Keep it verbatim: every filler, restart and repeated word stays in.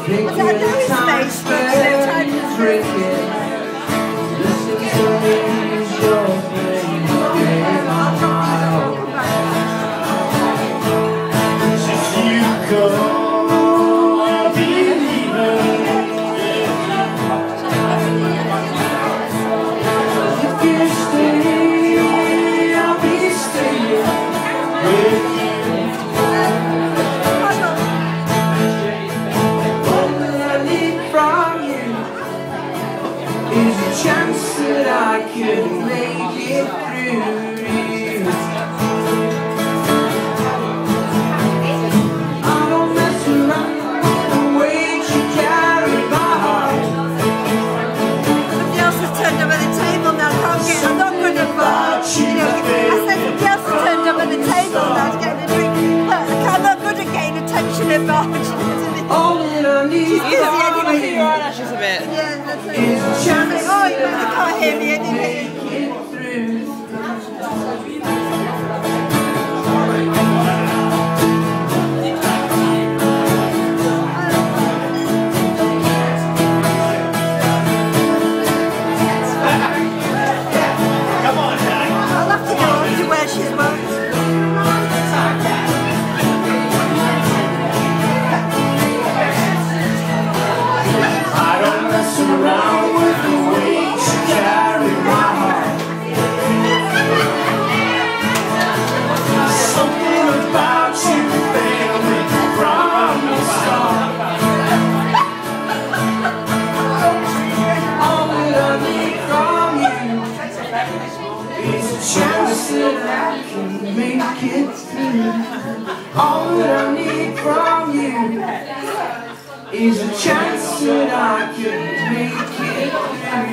I know his face, but no time to drink it. Listen to me, use your brain, get on my own. If you go, I'll be leaving. If you stay, I'll be staying with you. Is a chance that I could make it through you. I don't mess around with the way you carry my heart. Somebody else has turned up at the table now, can't get, I'm not good at that. You know, I said somebody else has turned up at the table now to get a drink, but I'm not good at getting attention at bars. All that I need She's busy anyway. Your eyelashes a bit. Yeah, that's right. is a chance Oh, you can't hear me anyway. get through. I'll have to go on to where she's worked. I don't mess around with the way you carry my heart. Something about you failed me from the start. All that I need from you is a chance that I can make it through. All that I need from you is a chance that I can make it through.